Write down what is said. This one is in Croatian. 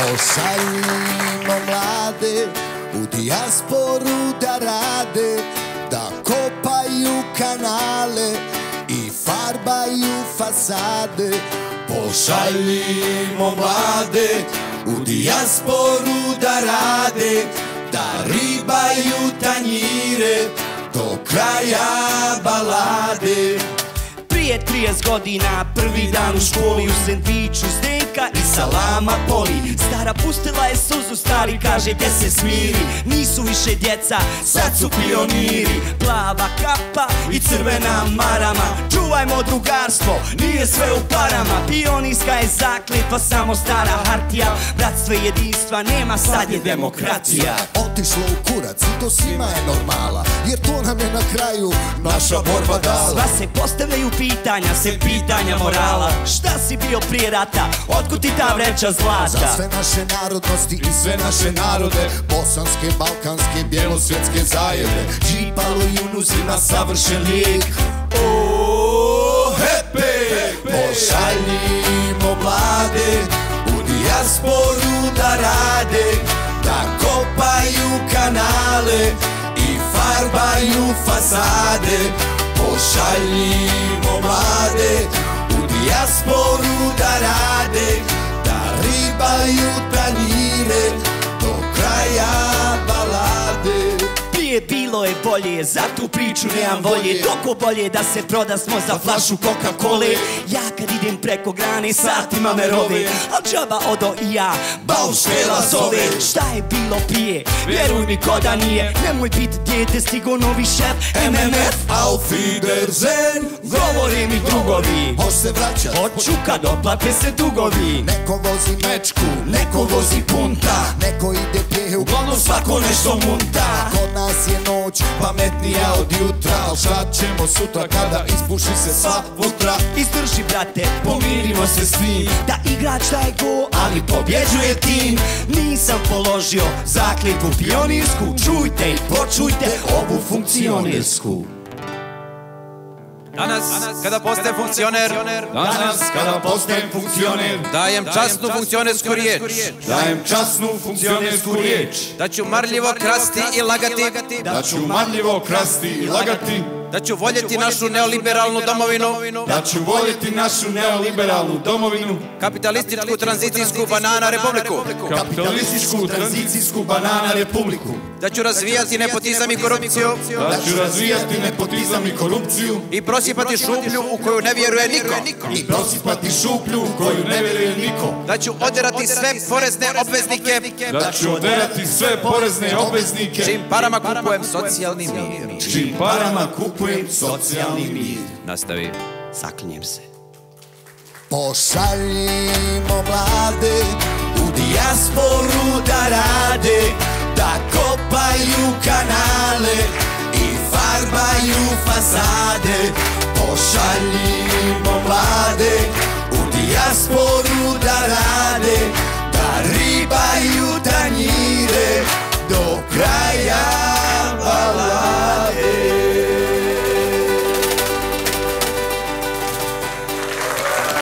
Pošaljimo mlade u dijasporu da rade, da kopaju kanale i farbaju fasade. Pošaljimo mlade u dijasporu da rade, da ribaju tanjire do kraja balade. Prije 30 godina, prvi dan u školi, u sendviču steka i salama poli. Stara pustila je suzu, stari kaže te se smiri. Nisu više djeca, sad su pioniri. Plava kapa i crvena marama, čuvajmo drugarstvo, nije sve u parama. Pionirska je zakljetva, samo stara hartija. Bratstva i jedinstva nema, sad je demokratija. Otišlo u kurac i to svima je normala, jer to nam je na kraju naša borba dala. Sva se postavljaju pitanja, se pitanja morala. Šta si bio prije rata, otkud ti ta vreća zlata? Za sve naše narodnosti i sve naše narode, bosanske, balkanske, bjelosvjetske zajede. Džipalo i unuzima savršen lik. Pošaljimo mlade u dijasporu da rade, da kopaju kanale i farbaju fasade. Pošaljimo mlade u dijasporu da rade, da ribaju tanjire do kraja balade. Prije bilo je bolje, za tu priču nemam volje. Toliko bolje da se prodasmo za flašu Coca-Cole. Ja kad idem preko grane satima me rove, al džaba odo i ja, bauštela zove. Šta je bilo prije, vjeruj mi ko da nije. Nemoj bit dijete, stigo novi šef MMF. Auf Wiedersehen, govore mi drugovi, hoć se vraćat, hoću kad otplate se dugovi. Neko vozi mečku, neko vozi punta, neko ide pije, uglavnom svako nešto munta. Kod nas je noć pametnija od jutra, al šta ćemo sutra kada ispuši se sva vutra? Izdrži brate, pomirimo se s tim, da igrač daje go, ali pobjeđuje tim. Nisam položio zakljetvu pionirsku, čujte i počujte ovu funkcionersku. Danas, kada postajem funkcioner, dajem časnu funkcionersku riječ. Da ću marljivo krasti i lagati. Da ću voljeti našu neoliberalnu domovinu. Kapitalističku tranzicijsku banana republiku. Da ću razvijati nepotizam i korupciju. I prosipati šuplju u koju ne vjeruje niko. Da ću oderati sve porezne obveznike. Čim parama kupujem socijalni mir. Nastavi. Zaklinjem se. Pošaljimo mlade u dijasporu da rade, da kopaju kanale i farbaju fasade. Pošaljimo mlade u dijasporu da rade,